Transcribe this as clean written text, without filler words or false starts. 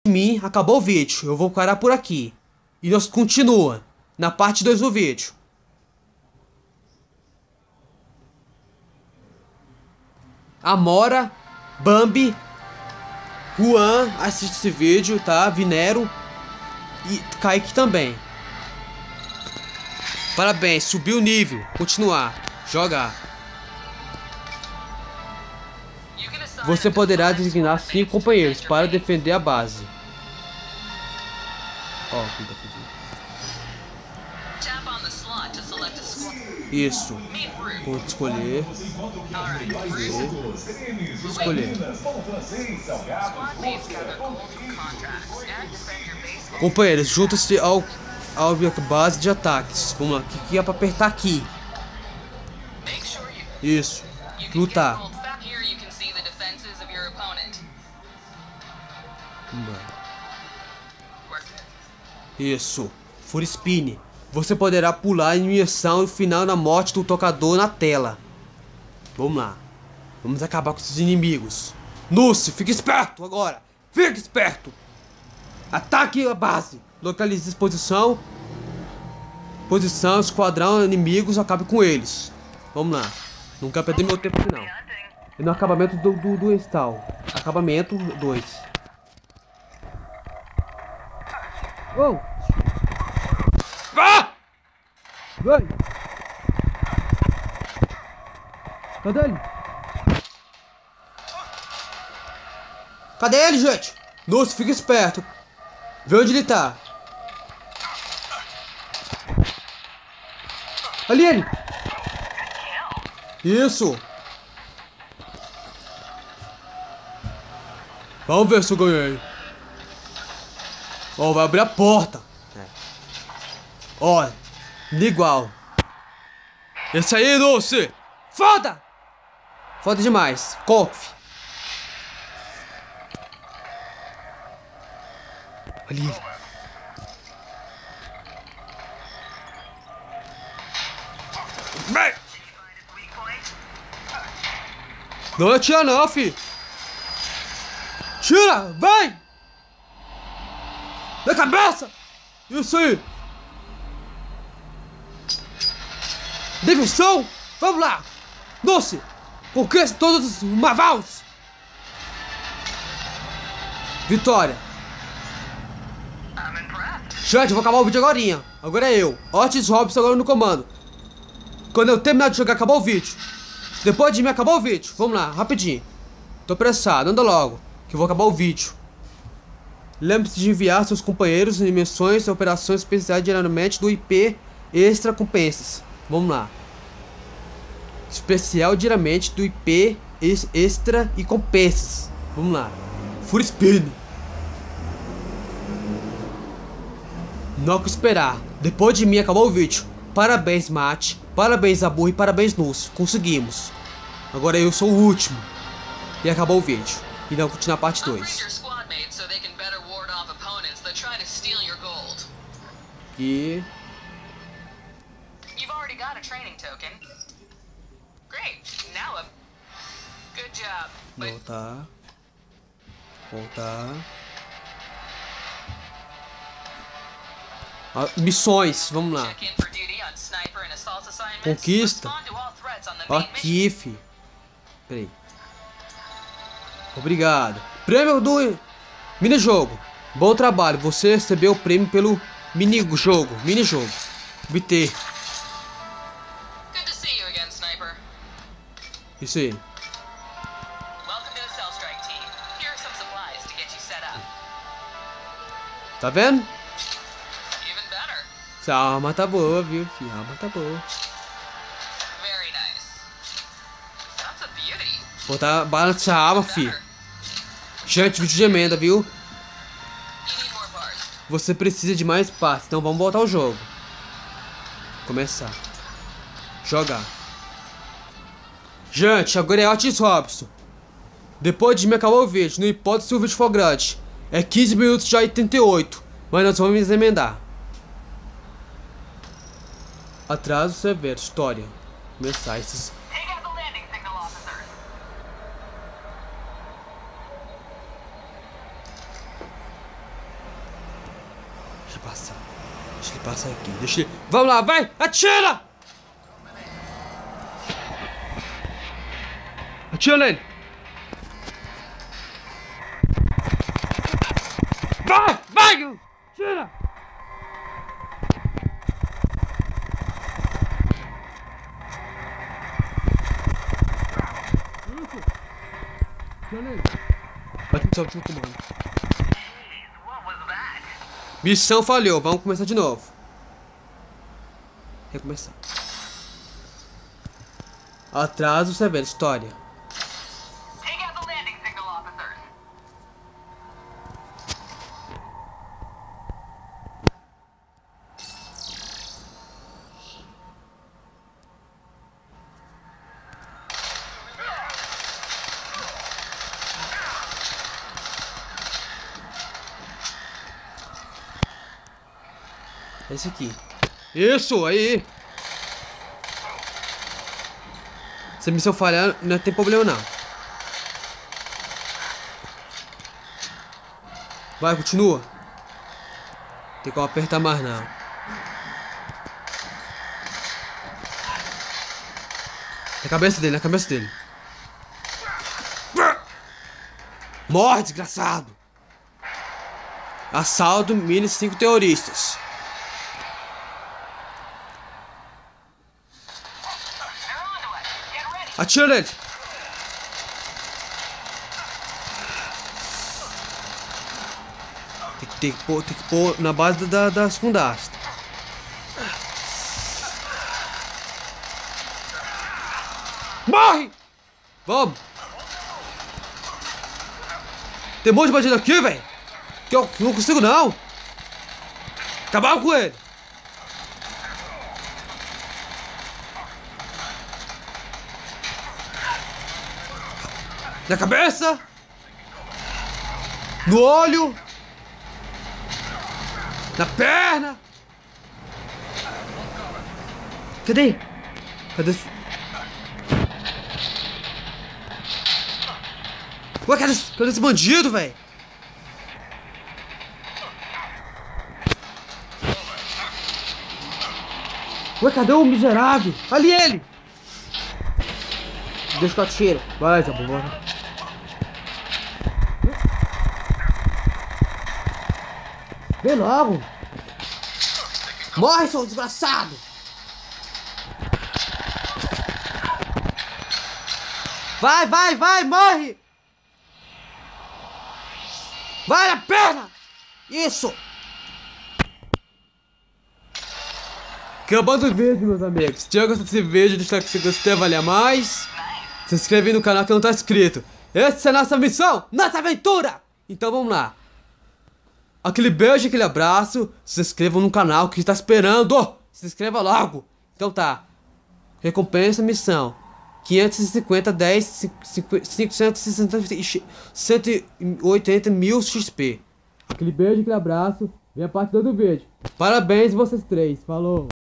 mim, acabou o vídeo. Eu vou parar por aqui. E nós continua na parte 2 do vídeo. Amora, Bambi, Juan assiste esse vídeo, tá? Vinero e Kaique também. Parabéns, subiu o nível. Continuar, jogar. Você poderá designar 5 companheiros para defender a base. Ó, quem tá pedindo. Isso. Vou escolher. Escolher. Companheiros, juntam-se ao base de ataques. Vamos lá. O que é pra apertar aqui? Isso. Lutar. Isso. Full Spin. Você poderá pular em imersão e final na morte do tocador na tela. Vamos lá. Vamos acabar com esses inimigos. Núcio, fique esperto agora. Fique esperto. Ataque a base. Localize posição. Posição, esquadrão, inimigos. Acabe com eles. Vamos lá. Não quero perder meu tempo não. E no acabamento do install. Acabamento 2. Oh! Ah! Vai! Cadê ele? Cadê ele, gente? Nossa, fica esperto. Vê onde ele tá. Ali ele! Isso! Vamos ver se eu ganhei. Ó, vai abrir a porta. Ó, igual. Esse aí, Lucy! Foda! Foda demais. Cof. Ali ele. Vem! Não atira não, fi. Tira! Vai! Na cabeça! Isso aí! Defensão! Vamos lá! Doce! Conquista todos os Mavals! Vitória! Gente, eu vou acabar o vídeo agorinha. Agora é eu, Otis Robson, agora no comando. Quando eu terminar de jogar, acabou o vídeo. Depois de mim, acabou o vídeo. Vamos lá, rapidinho. Tô apressado, anda logo, que eu vou acabar o vídeo. Lembre-se de enviar seus companheiros em missões e operações especiais diariamente do IP Extra Compensas. Vamos lá. Especial diariamente do IP Extra e Compensas. Vamos lá. Full Spin. Não que esperar. Depois de mim acabou o vídeo. Parabéns, Mate. Parabéns, Abu e parabéns, Núcio. Conseguimos. Agora eu sou o último. E acabou o vídeo. E não continuar a parte 2. E... voltar. Voltar. Ah, missões, vamos lá. Conquista. Aqui, fi. Peraí. Obrigado. Prêmio do minijogo. Bom trabalho. Você recebeu o prêmio pelo minijogo. Obter. Isso aí. Tá vendo? Essa arma tá boa, viu, filho? A arma tá boa. Botar bala nessa arma, filho. Gente, vídeo de emenda, viu? Você precisa de mais partes, então vamos voltar ao jogo. Começar. Jogar. Gente, agora é Otis Robson. Depois de me acabar o vídeo, não importa se o vídeo for grande. É 15 minutos já 88. Mas nós vamos emendar. Atraso severo, história. Começar esses... passar. Deixa ele passar aqui. Deixa ele... Vamos lá, vai! Atira! Atira nele! Vai! Vai! Tira! Vai ter que comando. Missão falhou, vamos começar de novo. Recomeçar. Atraso severo, história. Esse aqui. Isso, aí. Se a missão falhar, não tem problema não. Vai, continua. Tem como apertar mais não. Na cabeça dele, na cabeça dele. Morre, desgraçado. Assalto, mini 5 terroristas. Atira nele! Tem que pôr na base da segunda asta. Morre! Vamos! Tem um monte de bandido aqui, velho! Que eu não consigo não! Acabar com ele! Na cabeça, no olho, na perna. Cadê? Cadê? Ué, cadê esse bandido, velho? Ué, cadê o miserável? Ali ele! Deixa que eu atiro. Vai, Zé, bora. Vem logo! Morre, seu desgraçado! Vai, morre! Vai na perna! Isso! Acabando o vídeo, meus amigos. Se tiver gostado desse vídeo, deixa o like se gostou, valer mais. Se inscreve no canal que não tá inscrito. Essa é a nossa missão, nossa aventura! Então vamos lá. Aquele beijo, aquele abraço. Se inscreva no canal que está esperando. Se inscreva logo. Então tá. Recompensa missão 550, 10, 560, 180 mil XP. Aquele beijo, aquele abraço. Vem a parte do vídeo. Parabéns vocês três. Falou.